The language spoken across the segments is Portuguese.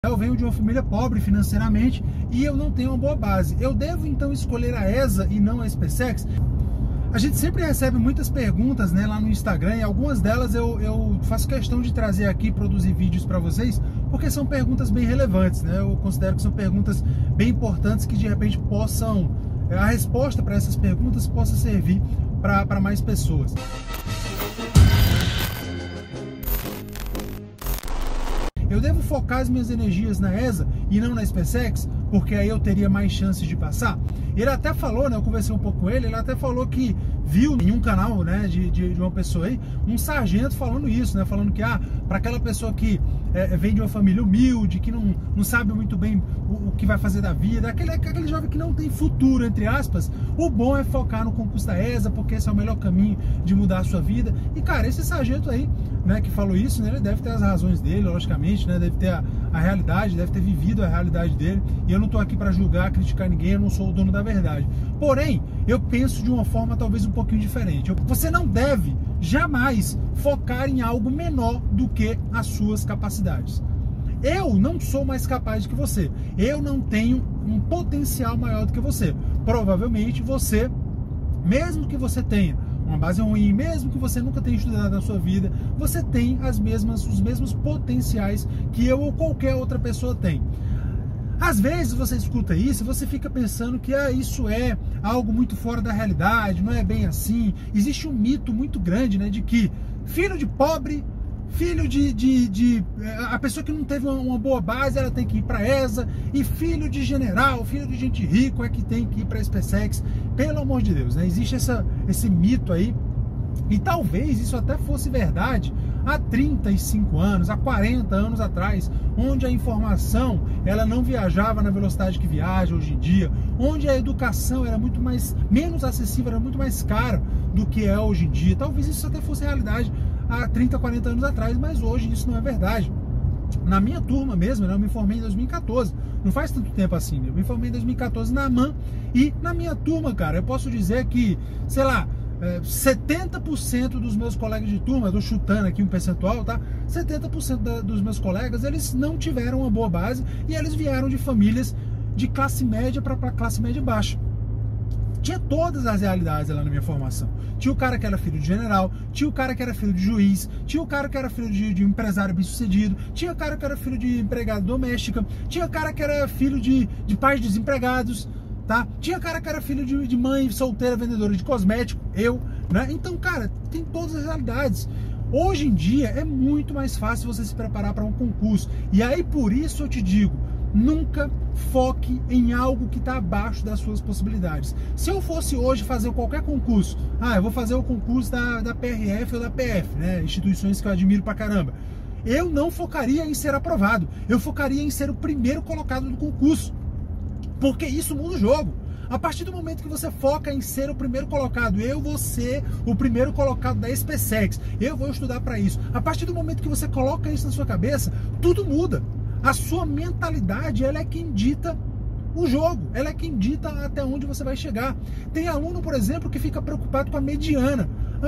Eu venho de uma família pobre financeiramente e eu não tenho uma boa base. Eu devo então escolher a ESA e não a SpaceX? A gente sempre recebe muitas perguntas, né, lá no Instagram, e algumas delas eu faço questão de trazer aqui, produzir vídeos para vocês, porque são perguntas bem relevantes, né? Eu considero que são perguntas bem importantes que de repente possam, a resposta para essas perguntas possa servir para mais pessoas. Eu devo focar as minhas energias na ESA e não na SpaceX, porque aí eu teria mais chances de passar? Ele até falou, né, eu conversei um pouco com ele até falou que viu em um canal, né, de uma pessoa aí, um sargento falando isso, né, falando que, para aquela pessoa que vem de uma família humilde, que não sabe muito bem o que vai fazer da vida, aquele jovem que não tem futuro, entre aspas, o bom é focar no concurso da ESA, porque esse é o melhor caminho de mudar a sua vida. E, cara, esse sargento aí, né, que falou isso, né, ele deve ter as razões dele, logicamente, né, deve ter a realidade, deve ter vivido a realidade dele, e eu não tô aqui para julgar, criticar ninguém, eu não sou o dono da verdade. Porém, eu penso de uma forma talvez um pouquinho diferente. Você não deve jamais focar em algo menor do que as suas capacidades. Eu não sou mais capaz do que você. Eu não tenho um potencial maior do que você. Provavelmente você, mesmo que você tenha uma base ruim, mesmo que você nunca tenha estudado na sua vida, você tem os mesmos potenciais que eu ou qualquer outra pessoa tem. Às vezes você escuta isso e você fica pensando que isso é algo muito fora da realidade, não é bem assim. Existe um mito muito grande, né, de que filho de pobre, filho a pessoa que não teve uma boa base, ela tem que ir para ESA, e filho de general, filho de gente rico é que tem que ir para a SpaceX. Pelo amor de Deus, né? Existe esse mito aí, e talvez isso até fosse verdade há 35 anos, há 40 anos atrás, onde a informação ela não viajava na velocidade que viaja hoje em dia, onde a educação era menos acessível, era muito mais cara do que é hoje em dia. Talvez isso até fosse realidade há 30, 40 anos atrás, mas hoje isso não é verdade. Na minha turma mesmo, né, eu me formei em 2014, não faz tanto tempo assim, né? Eu me formei em 2014 na AMAN, e na minha turma, cara, eu posso dizer que, sei lá, 70% dos meus colegas de turma, eu tô chutando aqui um percentual, tá? 70% dos meus colegas, eles não tiveram uma boa base e eles vieram de famílias de classe média para classe média baixa. Tinha todas as realidades lá na minha formação. Tinha o cara que era filho de general, tinha o cara que era filho de juiz, tinha o cara que era filho de um empresário bem-sucedido, tinha o cara que era filho de empregada doméstica, tinha o cara que era filho de pais desempregados, tá? Tinha cara que era filho de mãe solteira, vendedora de cosmético, né? Então, cara, tem todas as realidades. Hoje em dia é muito mais fácil você se preparar para um concurso. E aí, por isso eu te digo, nunca foque em algo que está abaixo das suas possibilidades. Se eu fosse hoje fazer qualquer concurso, eu vou fazer o concurso da PRF ou da PF, né? Instituições que eu admiro pra caramba. Eu não focaria em ser aprovado. Eu focaria em ser o primeiro colocado do concurso. Porque isso muda o jogo. A partir do momento que você foca em ser o primeiro colocado, eu vou ser o primeiro colocado da SpaceX, eu vou estudar para isso. A partir do momento que você coloca isso na sua cabeça, tudo muda. A sua mentalidade, ela é quem dita o jogo, ela é quem dita até onde você vai chegar. Tem aluno, por exemplo, que fica preocupado com a mediana.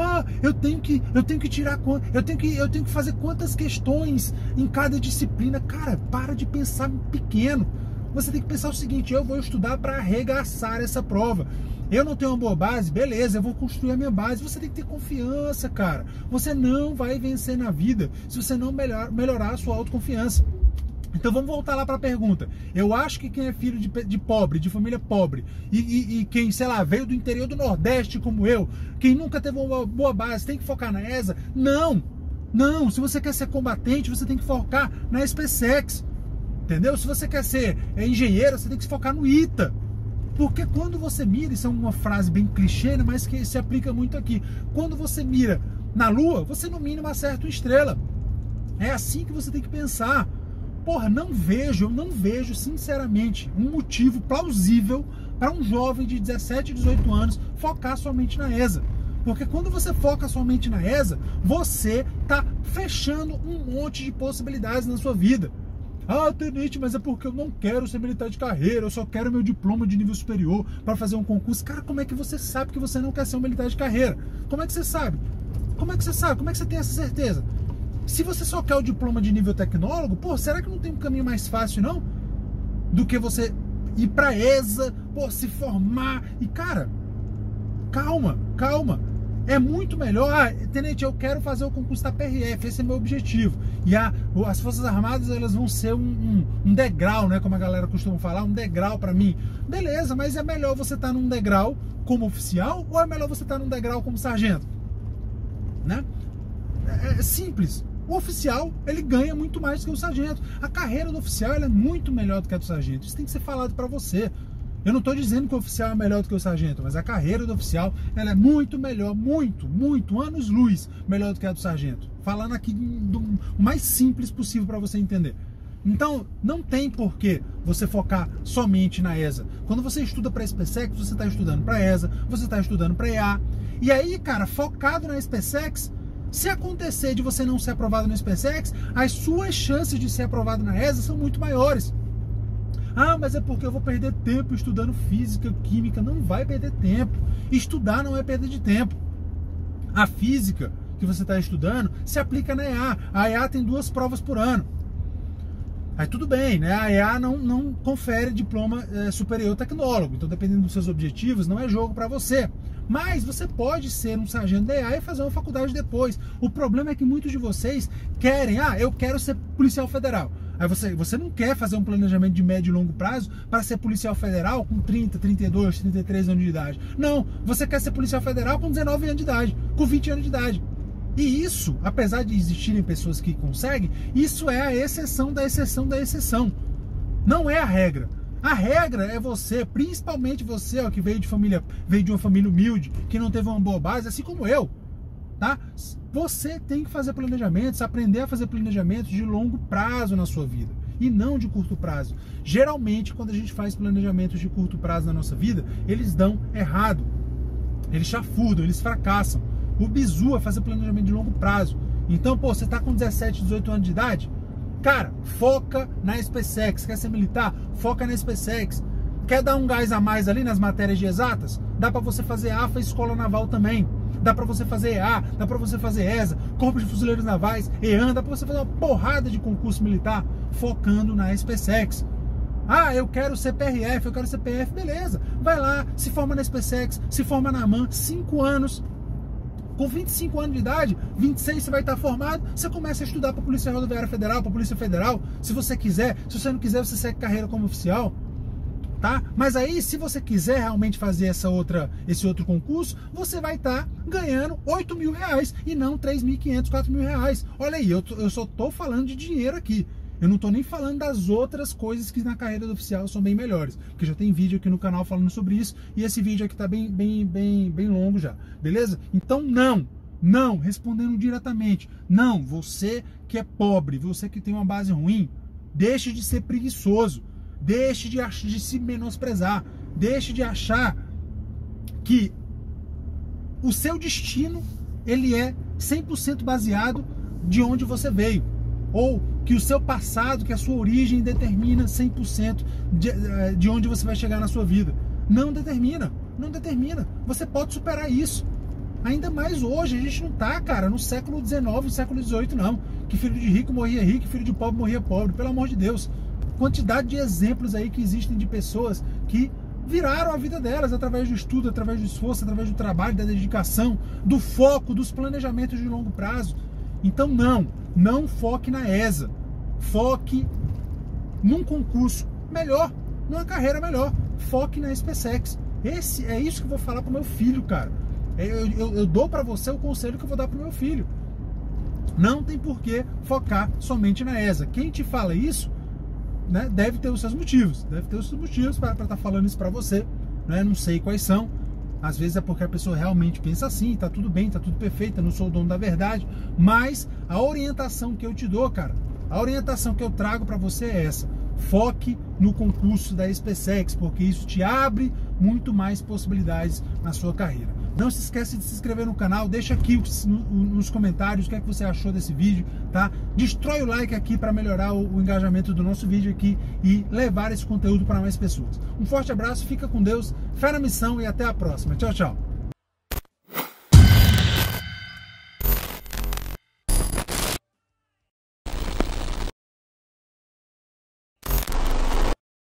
Eu tenho que tirar conta, eu tenho que fazer quantas questões em cada disciplina. Cara, para de pensar pequeno. Você tem que pensar o seguinte: eu vou estudar para arregaçar essa prova. Eu não tenho uma boa base, beleza, eu vou construir a minha base. Você tem que ter confiança, cara. Você não vai vencer na vida se você não melhorar a sua autoconfiança. Então vamos voltar lá para a pergunta. Eu acho que quem é filho de pobre, de família pobre, e quem, sei lá, veio do interior do Nordeste como eu, quem nunca teve uma boa base, tem que focar na ESA? Não, se você quer ser combatente, você tem que focar na SpaceX. Entendeu? Se você quer ser engenheiro, você tem que se focar no ITA. Porque quando você mira, isso é uma frase bem clichê, né, mas que se aplica muito aqui. Quando você mira na Lua, você no mínimo acerta uma estrela. É assim que você tem que pensar. Porra, eu não vejo sinceramente um motivo plausível para um jovem de 17, 18 anos focar somente na ESA. Porque quando você foca somente na ESA, você está fechando um monte de possibilidades na sua vida. Tenente, mas é porque eu não quero ser militar de carreira, eu só quero meu diploma de nível superior para fazer um concurso. Cara, como é que você sabe que você não quer ser um militar de carreira? Como é que você sabe? Como é que você tem essa certeza? Se você só quer o diploma de nível tecnólogo, pô, será que não tem um caminho mais fácil, não? Do que você ir pra ESA, pô, se formar. E, cara, calma. É muito melhor. Ah, tenente, eu quero fazer o concurso da PRF, esse é meu objetivo. E as Forças Armadas, elas vão ser um degrau, né? Como a galera costuma falar, um degrau pra mim. Beleza, mas é melhor você estar num degrau como oficial ou é melhor você estar num degrau como sargento? Né? É simples. O oficial, ele ganha muito mais do que o sargento. A carreira do oficial, ela é muito melhor do que a do sargento. Isso tem que ser falado pra você. Eu não estou dizendo que o oficial é melhor do que o sargento, mas a carreira do oficial, ela é muito melhor, muito, anos-luz melhor do que a do sargento. Falando aqui do mais simples possível para você entender. Então, não tem por que você focar somente na ESA. Quando você estuda para a SpaceX, você está estudando para a ESA, você está estudando para a EA. E aí, cara, focado na SpaceX, se acontecer de você não ser aprovado na SpaceX, as suas chances de ser aprovado na ESA são muito maiores. Ah, mas é porque eu vou perder tempo estudando física, química. Não vai perder tempo. Estudar não é perda de tempo. A física que você está estudando se aplica na EA. A EA tem 2 provas por ano. Aí tudo bem, né? A EA não confere diploma superior tecnólogo. Então, dependendo dos seus objetivos, não é jogo para você. Mas você pode ser um sargento da EA e fazer uma faculdade depois. O problema é que muitos de vocês querem, eu quero ser policial federal. Aí você não quer fazer um planejamento de médio e longo prazo para ser policial federal com 30, 32, 33 anos de idade. Não, você quer ser policial federal com 19 anos de idade, com 20 anos de idade. E isso, apesar de existirem pessoas que conseguem, isso é a exceção da exceção da exceção. Não é a regra. A regra é você, principalmente você, que veio de uma família humilde, que não teve uma boa base, assim como eu. Tá? Você tem que fazer planejamentos, aprender a fazer planejamentos de longo prazo na sua vida e não de curto prazo. Geralmente, quando a gente faz planejamentos de curto prazo na nossa vida, eles dão errado, eles chafurdam, eles fracassam. O bizu é fazer planejamento de longo prazo. Então, pô, você tá com 17, 18 anos de idade? Cara, foca na SpaceX. Quer ser militar? Foca na SpaceX. Quer dar um gás a mais ali nas matérias de exatas? Dá para você fazer AFA e Escola Naval também. Dá para você fazer EA, dá para você fazer ESA, Corpo de Fuzileiros Navais, EAN, dá para você fazer uma porrada de concurso militar focando na SpaceX. Ah, eu quero ser PRF, eu quero ser PF, beleza. Vai lá, se forma na SpaceX, se forma na AMAN, 5 anos. Com 25 anos de idade, 26 você vai estar formado, você começa a estudar para a Polícia Rodoviária Federal, para a Polícia Federal, se você quiser. Se você não quiser, você segue carreira como oficial. Tá? Mas aí, se você quiser realmente fazer esse outro concurso, você vai estar ganhando R$8.000 e não R$3.500, R$4.000. Olha aí, eu só estou falando de dinheiro aqui. Eu não estou nem falando das outras coisas que na carreira do oficial são bem melhores. Porque já tem vídeo aqui no canal falando sobre isso. E esse vídeo aqui está bem longo já. Beleza? Então não, respondendo diretamente. Não, você que é pobre, você que tem uma base ruim, deixe de ser preguiçoso. Deixe de se menosprezar. Deixe de achar que o seu destino ele é 100% baseado de onde você veio. Ou que o seu passado, que a sua origem determina 100% de onde você vai chegar na sua vida. Não determina. Você pode superar isso. Ainda mais hoje, a gente não tá, cara, no século XIX, século XVIII, não. Que filho de rico morria rico, filho de pobre morria pobre. Pelo amor de Deus. Quantidade de exemplos aí que existem de pessoas que viraram a vida delas através do estudo, através do esforço, através do trabalho, da dedicação, do foco, dos planejamentos de longo prazo. Então não foque na ESA. Foque num concurso melhor, numa carreira melhor. Foque na SpaceX. É isso que eu vou falar pro meu filho, cara. Eu dou para você o conselho que eu vou dar pro meu filho. Não tem por que focar somente na ESA. Quem te fala isso, né, deve ter os seus motivos. Deve ter os seus motivos para estar falando isso para você. Né? Não sei quais são. Às vezes é porque a pessoa realmente pensa assim, tá tudo bem, tá tudo perfeito, eu não sou o dono da verdade. Mas a orientação que eu te dou, cara, a orientação que eu trago para você é essa. Foque no concurso da SpaceX, porque isso te abre muito mais possibilidades na sua carreira. Não se esqueça de se inscrever no canal, deixa aqui nos comentários o que é que você achou desse vídeo, tá? Destrói o like aqui para melhorar o engajamento do nosso vídeo aqui e levar esse conteúdo para mais pessoas. Um forte abraço, fica com Deus, fé na missão e até a próxima. Tchau, tchau.